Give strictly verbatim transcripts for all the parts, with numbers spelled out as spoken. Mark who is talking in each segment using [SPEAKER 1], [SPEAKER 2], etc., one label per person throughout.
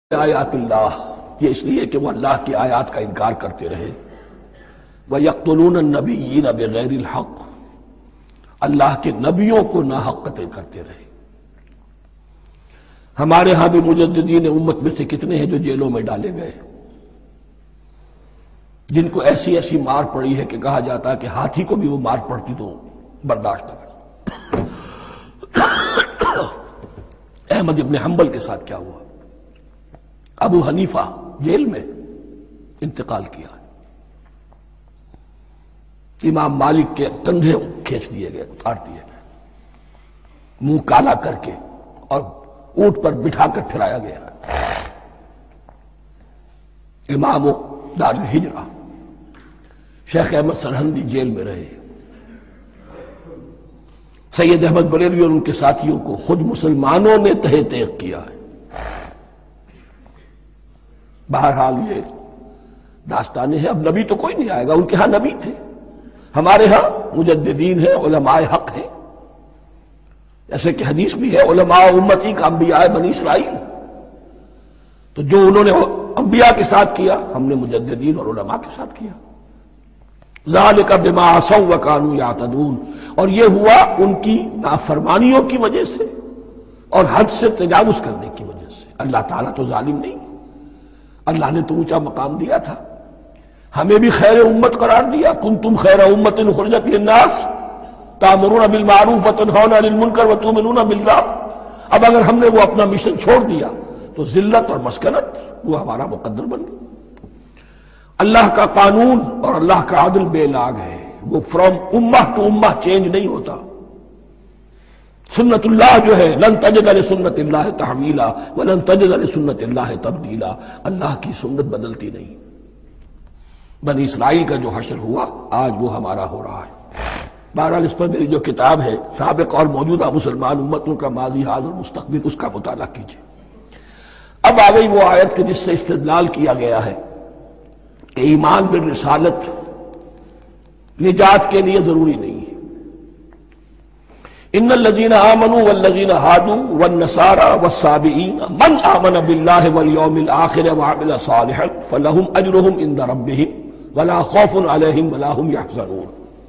[SPEAKER 1] آیات اللہ، یہ اس لیے کہ وہ اللہ کی آیات کا انکار کرتے رہے۔ وَيَقْتُلُونَ النَّبِيِّينَ بِغَيْرِ الْحَقِّ، اللہ کے نبیوں کو ناحق قتل کرتے رہے۔ ہمارے ہاں بھی مجددین امت میں سے کتنے ہیں جو جیلوں میں ڈالے گئے، جن کو ایسی ایسی مار پڑی ہے کہ کہا جاتا ہے کہ ہاتھی کو بھی وہ مار پڑتی تو برداشت نہ کرتا۔ احمد ابن حنبل کے ساتھ کیا ہوا؟ ابو حنیفہ جیل میں انتقال کیا، امام مالک کے کندھے کھینچ دیے گئے، اتار دیے گئے، منہ کالا کر کے اور اونٹ پر بٹھا کر پھرایا گیا۔ امام دار الہجرہ شیخ احمد سرہندی جیل میں رہے۔ سید احمد بریلوی اور ان کے ساتھیوں کو خود مسلمانوں نے تہہ تیغ کیا ہے۔ بہرحال یہ داستانیں ہیں، اب نبی تو کوئی نہیں آئے گا، ان کے ہاں نبی تھے، ہمارے ہاں مجددین ہیں، علماء حق ہیں، جیسے کہ حدیث بھی ہے علماء امتی کا انبیاء بنی اسرائیل۔ تو جو انہوں نے انبیاء کے ساتھ کیا، ہم نے مجددین اور علماء کے ساتھ کیا۔ ذالک بما عصوا وکانوا یعتدون، اور یہ ہوا ان کی نافرمانیوں کی وجہ سے اور حد سے تجاوز کرنے کی وجہ سے۔ اللہ تعالیٰ تو ظالم نہیں، اللہ نے تو اونچا مقام دیا تھا، ہمیں بھی خیر امت قرار دیا۔ کنتم خیر امت اخرجت للناس تأمرون بالمعروف وتنہون عن المنکر وتؤمنون باللہ۔ اب اگر ہم نے وہ اپنا مشن چھوڑ دیا تو ذلت اور مسکنت وہ ہمارا مقدر بن گئی۔ اللہ کا قانون اور اللہ کا عدل بے لاگ ہے، وہ فرام امہ ٹو امہ چینج نہیں ہوتا۔ سنت اللہ جو ہے لن تجد لسنت اللہ تحویلا ولن تجد لسنت اللہ تبدیلا، اللہ کی سنت بدلتی نہیں۔ بنی اسرائیل کا جو حشر ہوا آج وہ ہمارا ہو رہا ہے۔ بہرحال اس پر میری جو کتاب ہے سابق اور موجودہ مسلمان امتوں کا ماضی حال اور مستقبل، اس کا مطالعہ کیجیے۔ اب آ گئی وہ آیت کہ جس سے استدلال کیا گیا ہے کہ ایمان بالرسالت نجات کے لیے ضروری نہیں ہے۔ ان الذين آمنوا والذين هادوا والنصارى والصابئين من آمن بالله واليوم الآخر وعمل صالحا فلهم أجرهم عند ربهم ولا خوف عليهم ولا هم يحزنون۔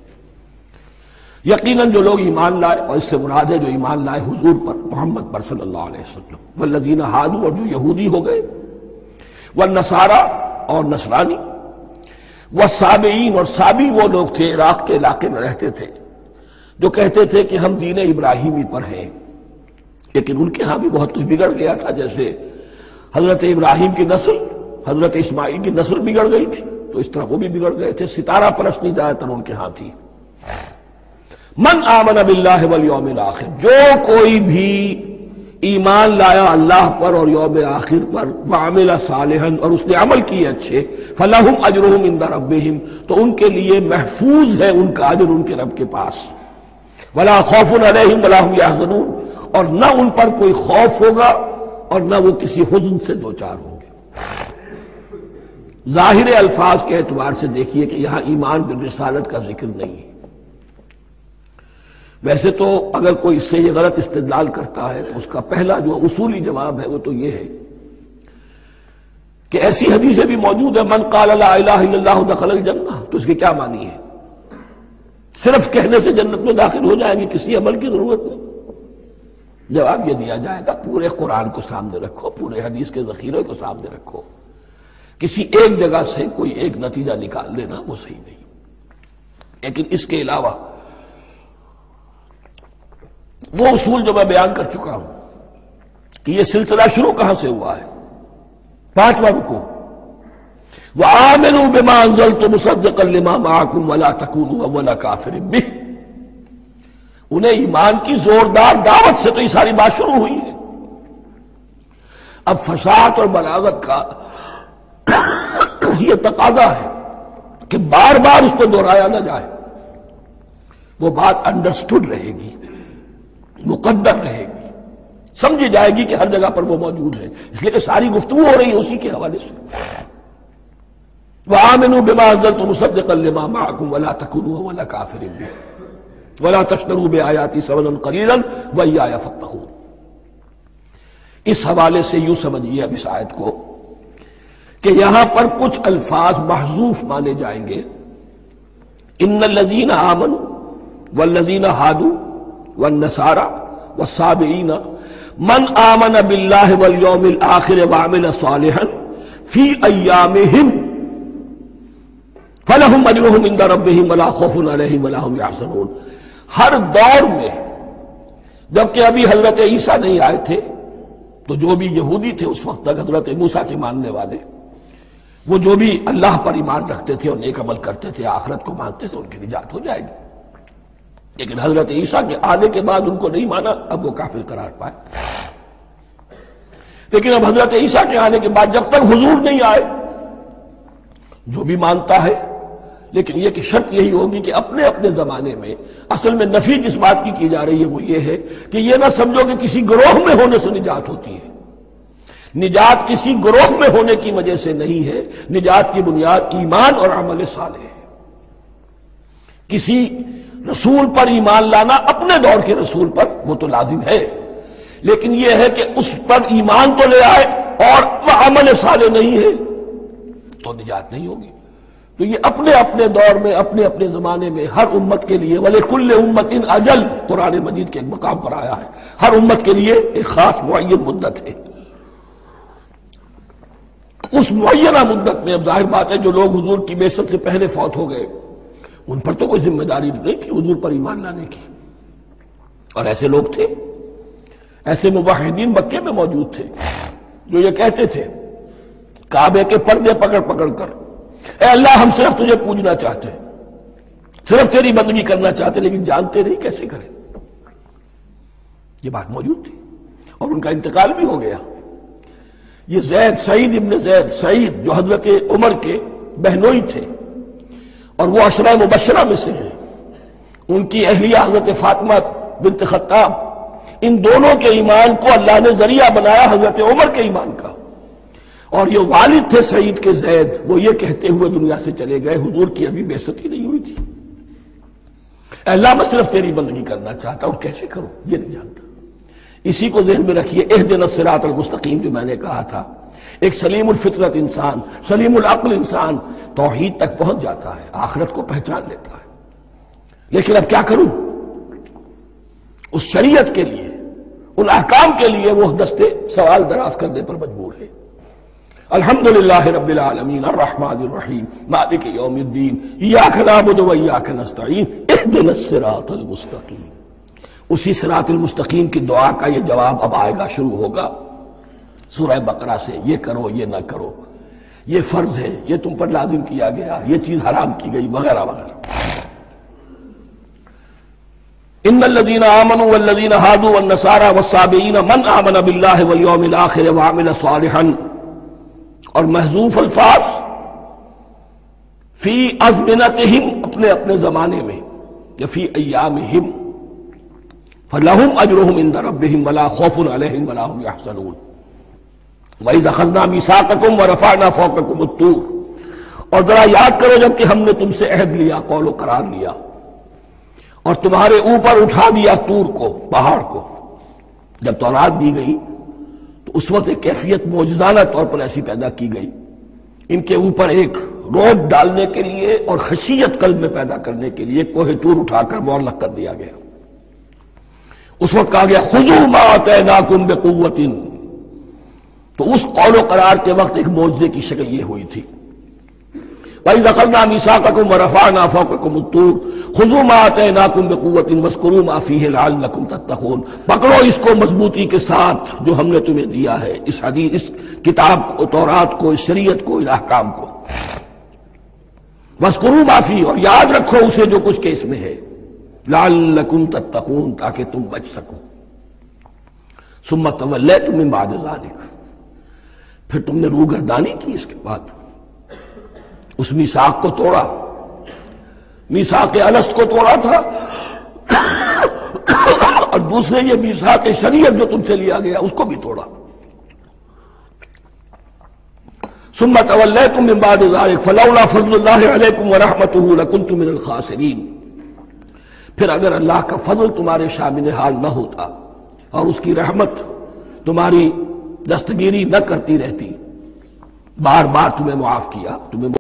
[SPEAKER 1] یقیناً جو لوگ ایمان لائے، اور اس سے مراد ہے جو ایمان لائے حضور پر، محمد پر صلی اللہ علیہ وسلم، والذین ہادوا، اور جو یہودی ہو گئے، والنصارى اور نصرانی، والصابئین، اور صابی وہ لوگ تھے عراق کے علاقے میں رہتے تھے جو کہتے تھے کہ ہم دین ابراہیمی پر ہیں، لیکن ان کے ہاں بھی بہت کچھ بگڑ گیا تھا، جیسے حضرت ابراہیم کی نسل، حضرت اسماعیل کی نسل بگڑ گئی تھی، تو اس طرح وہ بھی بگڑ گئے تھے۔ ستارہ پرستی زیادہ تر ان کے ہاں تھی۔ من آمن باللہ والیوم الآخر، جو کوئی بھی ایمان لایا اللہ پر اور یوم آخر پر، وعمل صالحا، اور اس نے عمل کیے اچھے، فلہم اجرہم عند ربہم، تو ان کے لیے محفوظ ہے ان کا اجر ان کے رب کے پاس، ولا خوف علیہم ولا ہم یحزنون، اور نہ ان پر کوئی خوف ہوگا اور نہ وہ کسی حزن سے دوچار ہوں گے۔ ظاہر الفاظ کے اعتبار سے دیکھیے کہ یہاں ایمان بالرسالت کا ذکر نہیں ہے۔ ویسے تو اگر کوئی اس سے یہ غلط استدلال کرتا ہے تو اس کا پہلا جو اصولی جواب ہے وہ تو یہ ہے کہ ایسی حدیثیں بھی موجود ہے من قال لا الہ الا اللہ دخل الجنہ، تو اس کے کیا معنی ہے؟ صرف کہنے سے جنت میں داخل ہو جائیں گے، کسی عمل کی ضرورت نہیں؟ جواب یہ دیا جائے گا پورے قرآن کو سامنے رکھو، پورے حدیث کے ذخیرے کو سامنے رکھو، کسی ایک جگہ سے کوئی ایک نتیجہ نکال لینا وہ صحیح نہیں۔ لیکن اس کے علاوہ وہ اصول جو میں بیان کر چکا ہوں کہ یہ سلسلہ شروع کہاں سے ہوا ہے، پانچواں رکوع، وآمنوا بما انزلت مصدقا لما معكم ولا تكونوا اول كافر به، انہیں ایمان کی زوردار دعوت سے تو یہ ساری بات شروع ہوئی ہے۔ اب فصاحت اور بلاغت کا یہ تقاضا ہے کہ بار بار اس کو دہرایا نہ جائے، وہ بات انڈرسٹوڈ رہے گی، مقدر رہے گی، سمجھی جائے گی کہ ہر جگہ پر وہ موجود ہے، اس لیے کہ ساری گفتگو ہو رہی ہے اسی کے حوالے سے۔ وآمنوا بما انزلت مصدقا لما معكم ولا تكونوا اول كافر به ولا تشتروا بآياتي ثمنا قليلا وإياي فاتقون۔ اس حوالے سے یوں سمجھیے اب اس آیت کو کہ یہاں پر کچھ الفاظ محذوف مانے جائیں گے. ان الذین آمنوا والذین ہادوا والنصارى والصابئین من آمن باللہ والیوم الآخر وعمل صالحا فی ایامہم فلہم اجرہم عند ربہم ولا خوف علیہم ولا ہم یحزنون. ہر دور میں جبکہ ابھی حضرت عیسیٰ نہیں آئے تھے تو جو بھی یہودی تھے اس وقت تک حضرت موسیٰ کے ماننے والے، وہ جو بھی اللہ پر ایمان رکھتے تھے اور نیک عمل کرتے تھے، آخرت کو مانتے تھے، ان کی نجات ہو جائے گی. لیکن حضرت عیسیٰ کے آنے کے بعد ان کو نہیں مانا، اب وہ کافر قرار پائے. لیکن اب حضرت عیسیٰ کے آنے کے بعد جب تک حضور نہیں آئے جو بھی مانتا ہے، لیکن یہ کہ شرط یہی ہوگی کہ اپنے اپنے زمانے میں، اصل میں نفی جس بات کی کی جا رہی ہے وہ یہ ہے کہ یہ نہ سمجھو کہ کسی گروہ میں ہونے سے نجات ہوتی ہے. نجات کسی گروہ میں ہونے کی وجہ سے نہیں ہے، نجات کی بنیاد ایمان اور عمل صالح ہے. کسی رسول پر ایمان لانا اپنے دور کے رسول پر وہ تو لازم ہے، لیکن یہ ہے کہ اس پر ایمان تو لے آئے اور وہ عمل صالح نہیں ہے تو نجات نہیں ہوگی. تو یہ اپنے اپنے دور میں، اپنے اپنے زمانے میں ہر امت کے لیے وَلِكُلِّ أُمَّةٍ أَجَلٌ قرآن مجید کے ایک مقام پر آیا ہے، ہر امت کے لیے ایک خاص معین مدت ہے. اس معینہ مدت میں اب ظاہر بات ہے جو لوگ حضور کی بعثت سے پہلے فوت ہو گئے ان پر تو کوئی ذمہ داری نہیں تھی حضور پر ایمان لانے کی. اور ایسے لوگ تھے، ایسے موحدین مکے میں موجود تھے جو یہ کہتے تھے کعبے کے پردے پکڑ پکڑ کر، اے اللہ ہم صرف تجھے پوجنا چاہتے ہیں، صرف تیری بندگی کرنا چاہتے، لیکن جانتے نہیں کیسے کریں. یہ بات موجود تھی اور ان کا انتقال بھی ہو گیا. یہ زید، سعید ابن زید، سعید جو حضرت عمر کے بہنوئی تھے اور وہ عشرہ مبشرہ میں سے ہیں، ان کی اہلیہ حضرت فاطمہ بنت خطاب، ان دونوں کے ایمان کو اللہ نے ذریعہ بنایا حضرت عمر کے ایمان کا. اور یہ والد تھے سعید کے زید، وہ یہ کہتے ہوئے دنیا سے چلے گئے حضور کی ابھی بعثت ہی نہیں ہوئی تھی، اے اللہ میں صرف تیری بندگی کرنا چاہتا ہوں، کیسے کروں یہ نہیں جانتا. اسی کو ذہن میں رکھیے، اہدنا الصراط المستقیم جو میں نے کہا تھا، ایک سلیم الفطرت انسان، سلیم العقل انسان توحید تک پہنچ جاتا ہے، آخرت کو پہچان لیتا ہے. لیکن اب کیا کروں؟ اس شریعت کے لیے، ان احکام کے لیے وہ دستے سوال دراز کرنے پر مجبور ہے. الحمدللہ رب العالمین الرحمن الرحیم مالک یوم الدین ایاک نعبد و ایاک نستعین اہدنا الصراط المستقیم. اسی صراط المستقیم کی دعا کا یہ جواب اب آئے گا، شروع ہوگا سورہ بقرہ سے. یہ کرو، یہ نہ کرو، یہ فرض ہے، یہ تم پر لازم کیا گیا، یہ چیز حرام کی گئی، وغیرہ وغیرہ. ان الذین آمنوا والذین ہادوا والنصارى والصابئین من آمن باللہ والیوم الآخر وعمل صالحا. اور محذوف الفاظ فی ازمنتہم، اپنے اپنے زمانے میں، یا فی ایامہم، فلہم اجرہم عند ربہم ولا خوف علیہم ولا ہم یحزنون. وَإِذْ أَخَذْنَا مِيثَاقَكُمْ وَرَفَعْنَا فَوْقَكُمُ الطُّورَ. اور ذرا یاد کرو جب کہ ہم نے تم سے عہد لیا، قول و قرار لیا، اور تمہارے اوپر اٹھا دیا طور کو، پہاڑ کو. جب تورات دی گئی تو اس وقت ایک کیفیت معجزانہ طور پر ایسی پیدا کی گئی، ان کے اوپر ایک روب ڈالنے کے لیے اور خشیت قلب میں پیدا کرنے کے لیے کوہ طور اٹھا کر معلق کر دیا گیا. اس وقت کہا گیا خذوا ما آتیناکم بقوۃ. تو اس قول و قرار کے وقت ایک معجزے کی شکل یہ ہوئی تھی. وَإِذْ أَخَذْنَا مِيثَاقَكُمْ وَرَفَعْنَا فَوْقَكُمُ الطُّورَ خُذُوا مَا آتَيْنَاكُمْ بِقُوَّةٍ وَاذْكُرُوا مَا فِيهِ لَعَلَّكُمْ تَتَّقُونَ. پکڑو اس کو مضبوطی کے ساتھ جو ہم نے تمہیں دیا ہے، اس حدیث، اس کتاب کو، تورات کو، اس شریعت کو، ان احکام کو. وَاذْكُرُوا مَا فِيهِ، اور یاد رکھو اسے جو کچھ کہ اس میں ہے، لَعَلَّكُمْ تَتَّقُونَ، تاکہ تم بچ سکو. ثُمَّ تَوَلَّيْتُم مِّن بَعْدِ ذَلِكَ، پھر تم نے روگردانی کی اس کے بعد، اس میثاق کو توڑا. میثاق الست کو توڑا تھا اور دوسرے یہ میثاق شریعت جو تم سے لیا گیا اس کو بھی توڑا. ثم تولیتم من بعد ذلك فلولا فضل اللہ علیکم ورحمتہ لکنتم من الخاسرین. پھر اگر اللہ کا فضل تمہارے شامل حال نہ ہوتا اور اس کی رحمت تمہاری دستگیری نہ کرتی رہتی، بار بار تمہیں معاف کیا، تمہیں